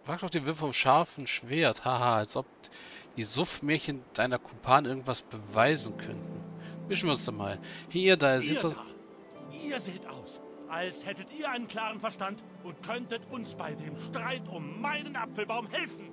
Frag doch den Wirt vom scharfen Schwert. Haha, als ob die Suffmärchen deiner Kumpanen irgendwas beweisen könnten. Mischen wir uns da mal. Hier, da sitzt Ihr das... da, ihr seht aus, als hättet ihr einen klaren Verstand und könntet uns bei dem Streit um meinen Apfelbaum helfen.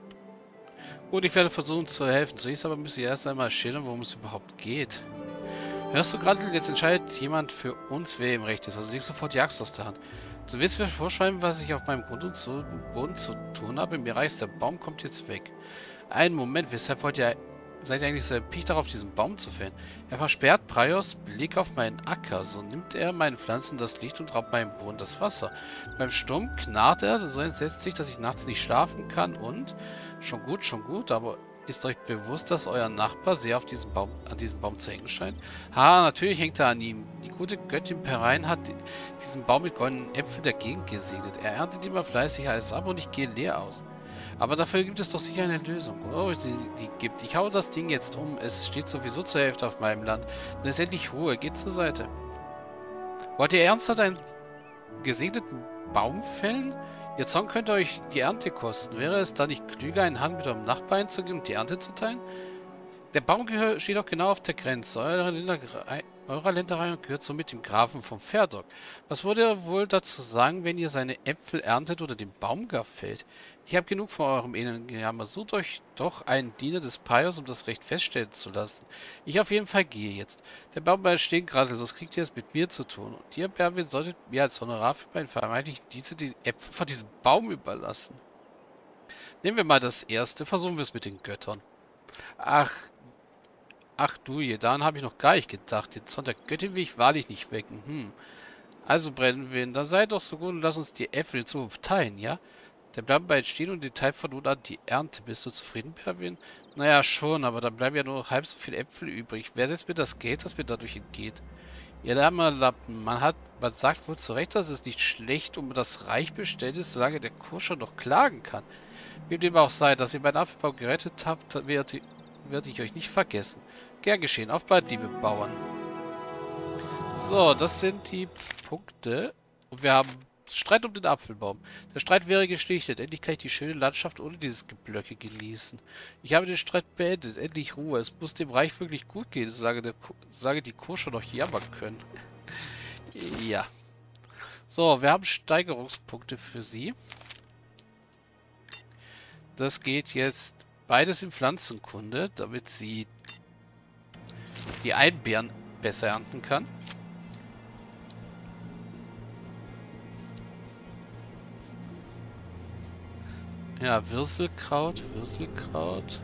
Gut, ich werde versuchen zu helfen. Zunächst aber müsst ihr erst einmal schildern, worum es überhaupt geht. Hörst du gerade, jetzt entscheidet jemand für uns, wer im Recht ist. Also leg sofort die Axt aus der Hand. Du willst mir vorschreiben, was ich auf meinem Grund und Boden zu tun habe? Mir reicht's, der Baum kommt jetzt weg. Einen Moment, weshalb seid ihr eigentlich so erpicht darauf, diesen Baum zu fällen? Er versperrt Praios Blick auf meinen Acker. So nimmt er meinen Pflanzen das Licht und raubt meinem Boden das Wasser. Beim Sturm knarrt er so entsetzlich, dass ich nachts nicht schlafen kann und... schon gut, aber ist euch bewusst, dass euer Nachbar sehr auf an diesem Baum zu hängen scheint? Ha, natürlich hängt er an ihm. Die gute Göttin Perein hat diesen Baum mit goldenen Äpfeln der Gegend gesegnet. Er erntet immer fleißig alles ab und ich gehe leer aus. Aber dafür gibt es doch sicher eine Lösung. Oh, die gibt. Ich hau das Ding jetzt um. Es steht sowieso zur Hälfte auf meinem Land. Dann ist endlich Ruhe. Geht zur Seite. Wollt ihr ernsthaft einen gesegneten Baum fällen? Ihr Zorn könnte euch die Ernte kosten. Wäre es da nicht klüger, einen Hand mit eurem Nachbarn einzugehen und die Ernte zu teilen? Der Baum steht doch genau auf der Grenze eurer Länderei und gehört somit dem Grafen von Verdok. Was würde er wohl dazu sagen, wenn ihr seine Äpfel erntet oder den Baum gar fällt? Ich habe genug von eurem elenden Gejammer. Sucht euch doch einen Diener des Paios, um das Recht feststellen zu lassen. Ich auf jeden Fall gehe jetzt. Der Baum steht gerade, sonst kriegt ihr es mit mir zu tun. Und ihr, Berwin, solltet mir als Honorar für meinen vermeintlichen Dienst die Äpfel von diesem Baum überlassen. Nehmen wir mal das erste, versuchen wir es mit den Göttern. Ach, ach du je, daran habe ich noch gar nicht gedacht. Den Zorn der Göttin will ich wahrlich nicht wecken. Also, Brennwind, dann seid doch so gut und lass uns die Äpfel in Zukunft teilen, ja? Dann bleiben wir jetzt stehen und die teilt von nun an die Ernte. Bist du zufrieden, Perwin? Naja, schon, aber dann bleiben ja nur noch halb so viele Äpfel übrig. Wer setzt mir das Geld, das mir dadurch entgeht? Ihr Lappen, man sagt wohl zu Recht, dass es nicht schlecht um das Reich bestellt ist, solange der Kurscher noch klagen kann. Wie dem auch sei, dass ihr meinen Apfelbaum gerettet habt, werde ich euch nicht vergessen. Gern geschehen. Auf bald, liebe Bauern. So, das sind die Punkte. Und wir haben Streit um den Apfelbaum. Der Streit wäre geschlichtet. Endlich kann ich die schöne Landschaft ohne dieses Geblöcke genießen. Ich habe den Streit beendet. Endlich Ruhe. Es muss dem Reich wirklich gut gehen, solange die Kurscher noch jammern können. Ja. So, wir haben Steigerungspunkte für sie. Das geht jetzt beides in Pflanzenkunde, damit sie die Einbeeren besser ernten kann. Ja, Würselkraut, Würselkraut.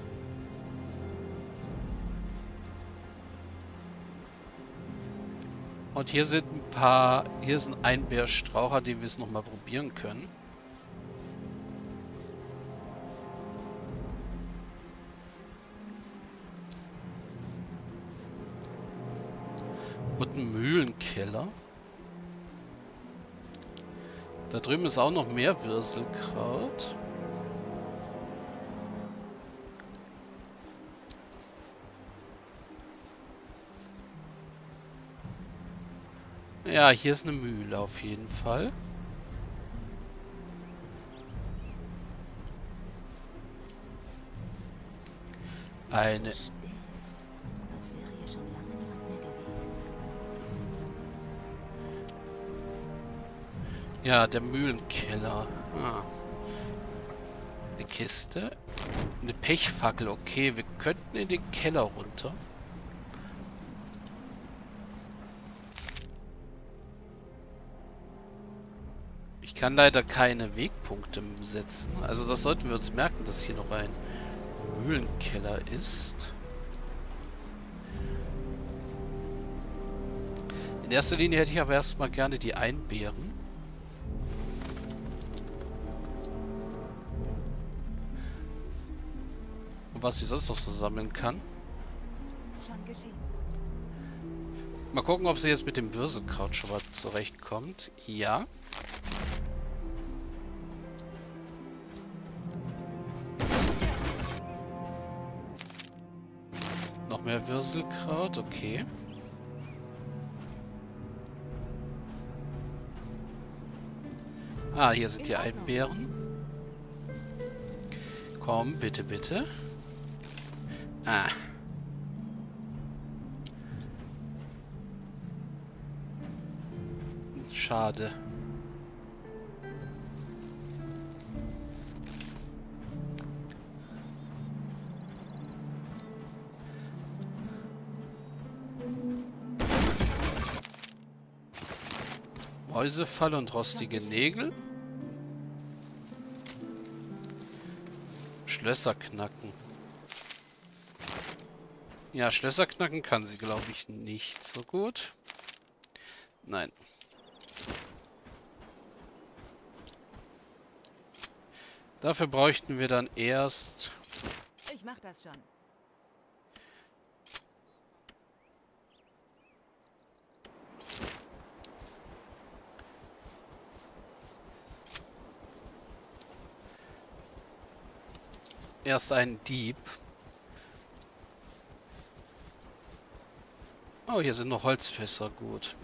Und hier sind ein paar, hier ist ein Einbeerstraucher, den wir es nochmal probieren können. Und ein Mühlenkeller. Da drüben ist auch noch mehr Würselkraut. Ja, hier ist eine Mühle auf jeden Fall. Eine... Ja, der Mühlenkeller. Ah. Eine Kiste. Eine Pechfackel. Okay, wir könnten in den Keller runter. Ich kann leider keine Wegpunkte setzen. Also das sollten wir uns merken, dass hier noch ein Mühlenkeller ist. In erster Linie hätte ich aber erstmal gerne die Einbeeren. Und was sie sonst noch so sammeln kann. Mal gucken, ob sie jetzt mit dem Würselkraut schon mal zurechtkommt. Ja. Noch mehr Würselkraut, okay. Ah, hier sind die Einbeeren. Komm, bitte, bitte. Ah. Schade. Mäusefall und rostige Nägel. Schlösser knacken. Ja, Schlösser knacken kann sie, glaube ich, nicht so gut. Nein. Dafür bräuchten wir dann erst... Ich mach das schon. Erst einen Dieb. Oh, hier sind noch Holzfässer. Gut.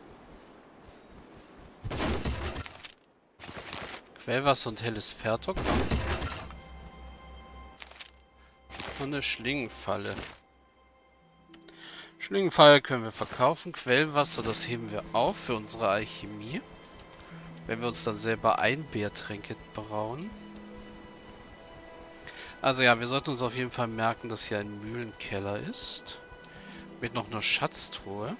Quellwasser und helles Fährtok. Und eine Schlingenfalle. Schlingenfalle können wir verkaufen. Quellwasser, das heben wir auf für unsere Alchemie. Wenn wir uns dann selber Einbeertränke brauen. Also ja, wir sollten uns auf jeden Fall merken, dass hier ein Mühlenkeller ist. Mit noch einer Schatztruhe.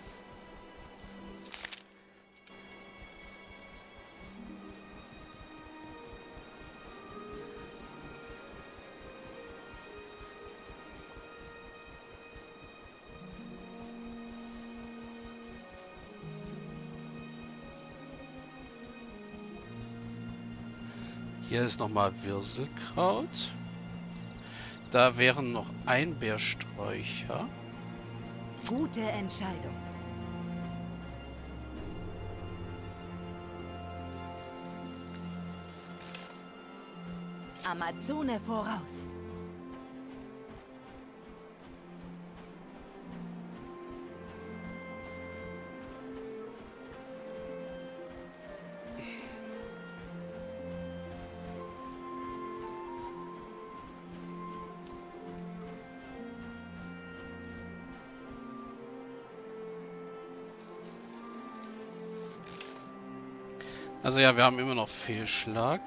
Hier ist nochmal Wirselkraut. Da wären noch Einbeersträucher. Gute Entscheidung. Amazone voraus. Also ja, wir haben immer noch Fehlschlag.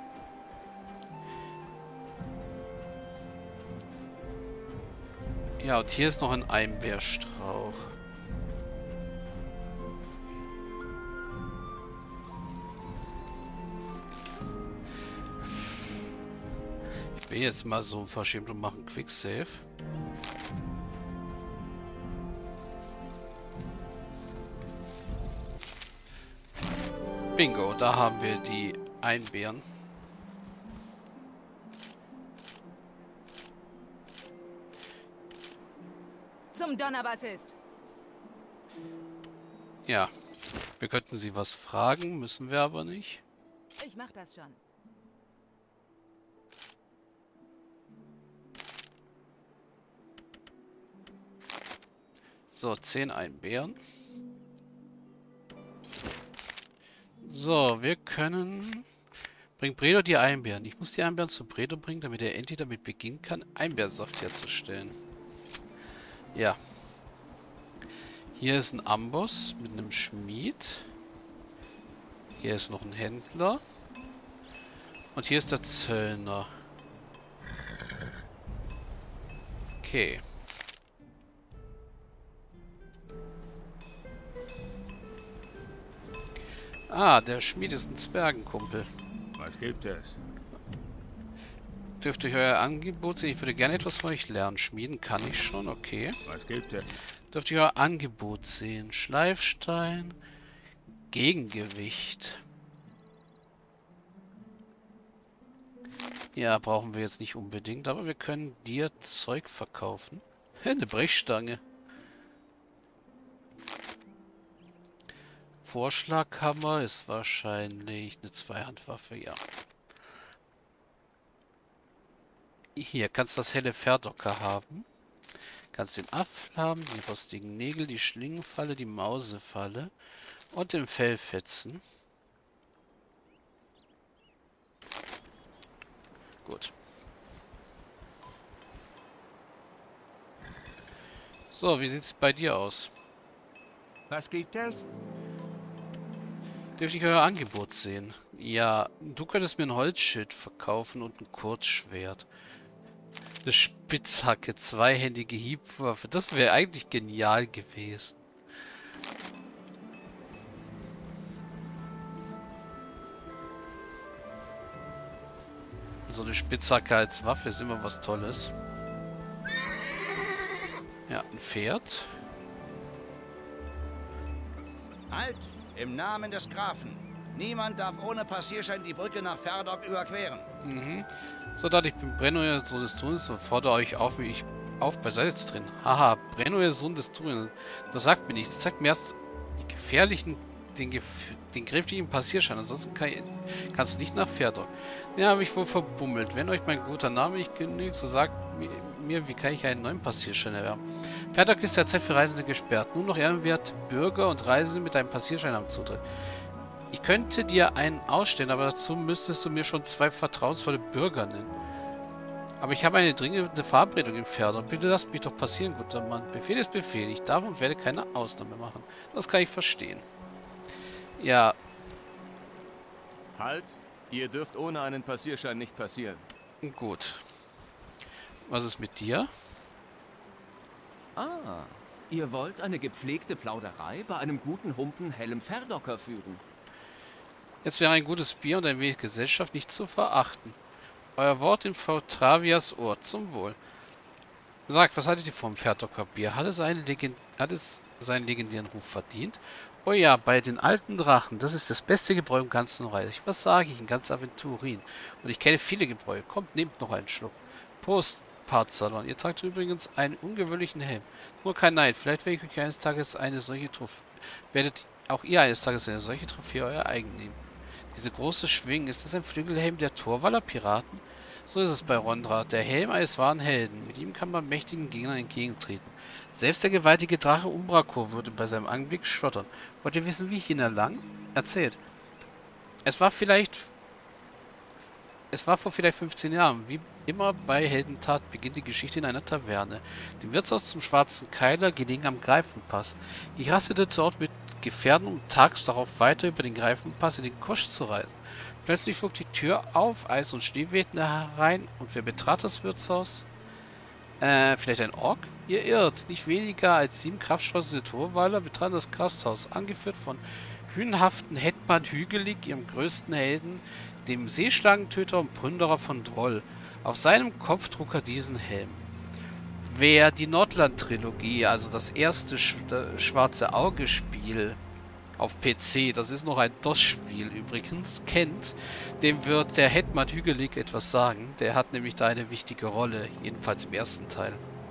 Ja, und hier ist noch ein Einbeerstrauch. Ich bin jetzt mal so verschämt und mache einen Quicksave. Bingo, da haben wir die Einbeeren. Zum Donnerbassist. Ja, wir könnten sie was fragen, müssen wir aber nicht. Ich mach das schon. So, 10 Einbeeren. So, wir können... Bringt Bredo die Einbeeren. Ich muss die Einbeeren zu Bredo bringen, damit er endlich damit beginnen kann, Einbeersaft herzustellen. Ja. Hier ist ein Amboss mit einem Schmied. Hier ist noch ein Händler. Und hier ist der Zöllner. Okay. Ah, der Schmied ist ein Zwergenkumpel. Was gibt es? Dürft ihr euer Angebot sehen? Ich würde gerne etwas von euch lernen. Schmieden kann ich schon, okay. Was gibt es? Dürft ihr euer Angebot sehen? Schleifstein, Gegengewicht. Ja, brauchen wir jetzt nicht unbedingt, aber wir können dir Zeug verkaufen. Eine Brechstange. Vorschlaghammer ist wahrscheinlich eine Zweihandwaffe, ja. Hier, kannst das helle Fährdocker haben. Kannst den Apfel haben, die rostigen Nägel, die Schlingenfalle, die Mausefalle und den Fellfetzen. Gut. So, wie sieht's bei dir aus? Was gibt es? Dürfte ich euer Angebot sehen? Ja, du könntest mir ein Holzschild verkaufen und ein Kurzschwert. Eine Spitzhacke, zweihändige Hiebwaffe. Das wäre eigentlich genial gewesen. So eine Spitzhacke als Waffe ist immer was Tolles. Ja, ein Pferd. Halt! Im Namen des Grafen. Niemand darf ohne Passierschein die Brücke nach Ferdok überqueren. Soldat, ich bin Brennoir, Sohn des Turins und fordere euch auf, mich beiseite zu treten. Haha, Brennoir, Sohn des Turins. Das sagt mir nichts. Zeigt mir erst die gefährlichen, den kräftigen Passierschein. Ansonsten kannst du nicht nach Ferdok. Ja, habe ich wohl verbummelt. Wenn euch mein guter Name nicht genügt, so sagt mir, wie kann ich einen neuen Passierschein erwerben? Ferdok ist derzeit für Reisende gesperrt. Nur noch ehrenwerte Bürger und Reisende mit einem Passierschein haben Zutritt. Ich könnte dir einen ausstellen, aber dazu müsstest du mir schon 2 vertrauensvolle Bürger nennen. Aber ich habe eine dringende Verabredung im Ferdok. Bitte lasst mich doch passieren, guter Mann. Befehl ist Befehl. Ich darf und werde keine Ausnahme machen. Das kann ich verstehen. Ja. Halt! Ihr dürft ohne einen Passierschein nicht passieren. Gut. Was ist mit dir? Ah, ihr wollt eine gepflegte Plauderei bei einem guten Humpen hellem Ferdocker führen. Jetzt wäre ein gutes Bier und ein wenig Gesellschaft nicht zu verachten. Euer Wort in Frau Travias Ohr. Zum Wohl. Sagt, was haltet ihr vom Ferdocker Bier? Hat es seinen legendären Ruf verdient? Oh ja, bei den alten Drachen. Das ist das beste Gebräu im ganzen Reich. Was sage ich in ganz Aventurin? Und ich kenne viele Gebräu. Kommt, nehmt noch einen Schluck. Prost, Partsalon. Ihr tragt übrigens einen ungewöhnlichen Helm. Nur kein Neid. Vielleicht werdet ihr eines Tages eine solche Trophäe. Werdet auch ihr eines Tages eine solche Trophäe euer eigen nehmen. Diese große Schwingen, ist das ein Flügelhelm der Torwaller Piraten? So ist es bei Rondra, der Helm eines wahren Helden. Mit ihm kann man mächtigen Gegnern entgegentreten. Selbst der gewaltige Drache Umbraco würde bei seinem Anblick schlottern. Wollt ihr wissen, wie ich ihn erlang? Erzählt. Es war vor vielleicht 15 Jahren. Wie immer bei Heldentat beginnt die Geschichte in einer Taverne. Dem Wirtshaus zum Schwarzen Keiler, gelegen am Greifenpass. Ich rastete dort mit Gefährten, um tags darauf weiter über den Greifenpass in den Kosch zu reisen. Plötzlich flog die Tür auf, Eis und Schnee wehten herein, und wer betrat das Wirtshaus? Vielleicht ein Ork? Ihr irrt. Nicht weniger als 7 kraftstolze Torwaler betraten das Gasthaus, angeführt von hünenhaften Hetman Hügelig, ihrem größten Helden, dem Seeschlangentöter und Plünderer von Droll. Auf seinem Kopf trug er diesen Helm. Wer die Nordland-Trilogie, also das erste Schwarze Auge-Spiel auf PC, das ist noch ein DOS-Spiel übrigens, kennt, dem wird der Hetman Hügelig etwas sagen. Der hat nämlich da eine wichtige Rolle, jedenfalls im ersten Teil.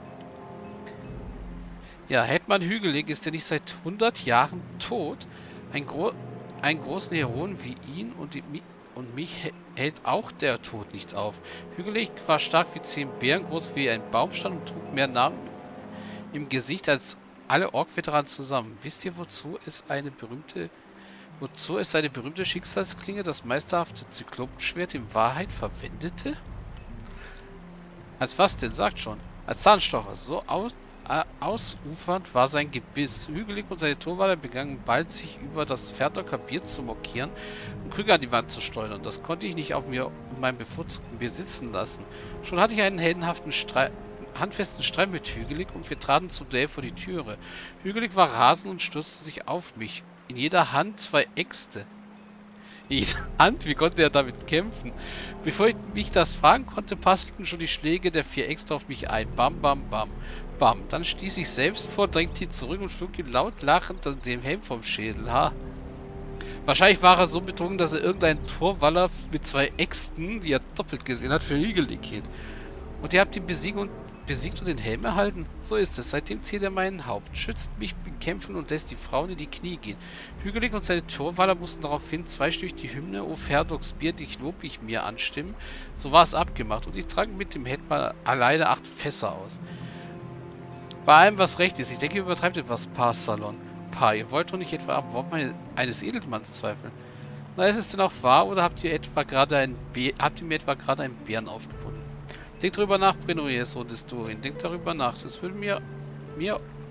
Ja, Hetman Hügelig ist ja nicht seit 100 Jahren tot. Einen großen Heroen wie ihn und mich hält auch der Tod nicht auf. Hügelig war stark wie 10 Bären, groß wie ein Baumstamm und trug mehr Namen im Gesicht als alle Ork-Veteranen zusammen. Wisst ihr, wozu es seine berühmte Schicksalsklinge, das meisterhafte Zyklopenschwert, in Wahrheit verwendete? Als was denn? Sagt schon. Als Zahnstocher. So ausufernd war sein Gebiss. Hügelig und seine Torwaler begannen bald, sich über das Ferdocker Bier zu mokieren und Krüge an die Wand zu schleudern. Das konnte ich nicht auf mir und meinem bevorzugten Bier sitzen lassen. Schon hatte ich einen handfesten Streit mit Hügelig und wir traten zum Duell vor die Türe. Hügelig war rasend und stürzte sich auf mich. In jeder Hand 2 Äxte. In jeder Hand? Wie konnte er damit kämpfen? Bevor ich mich das fragen konnte, passelten schon die Schläge der 4 Äxte auf mich ein. Bam, bam, bam. Bam. Dann stieß ich selbst vor, drängte ihn zurück und schlug ihm laut lachend an dem Helm vom Schädel. Ha. Wahrscheinlich war er so betrunken, dass er irgendeinen Torwaller mit 2 Äxten, die er doppelt gesehen hat, für Hügelig hielt. Und ihr habt ihn besiegt und den Helm erhalten? So ist es. Seitdem zieht er mein Haupt, schützt mich beim Kämpfen und lässt die Frauen in die Knie gehen. Hügelig und seine Torwaler mussten daraufhin zweistimmig die Hymne O Ferdoks Bier, dich lob ich mir anstimmen. So war es abgemacht und ich trank mit dem Hetman alleine 8 Fässer aus. Bei allem, was recht ist. Ich denke, ihr übertreibt etwas, Partsalon. Ihr wollt doch nicht etwa am Wort eines Edelmanns zweifeln. Na, ist es denn auch wahr, oder habt ihr mir etwa gerade einen Bären aufgebunden? Denkt darüber nach, Brennoir, Sohn des Durin. Denkt darüber nach. Das würde mir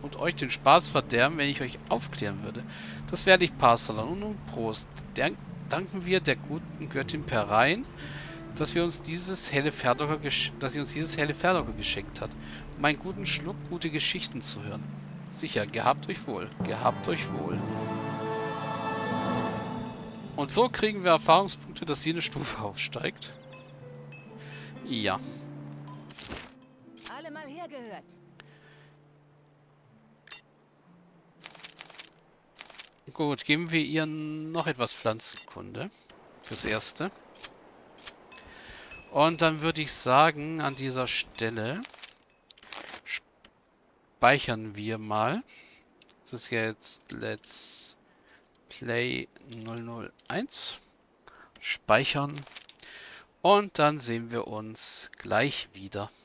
und euch den Spaß verderben, wenn ich euch aufklären würde. Das werde ich, Parsalan. Und nun Prost. Danken wir der guten Göttin Perein, dass sie uns dieses helle Ferdocker geschenkt hat, um einen guten Schluck gute Geschichten zu hören. Sicher, gehabt euch wohl. Gehabt euch wohl. Und so kriegen wir Erfahrungspunkte, dass jede Stufe aufsteigt. Ja. Alle mal hergehört. Gut, geben wir ihr noch etwas Pflanzenkunde. Fürs Erste. Und dann würde ich sagen, an dieser Stelle speichern wir mal. Das ist jetzt Let's Play 001. Speichern. Und dann sehen wir uns gleich wieder.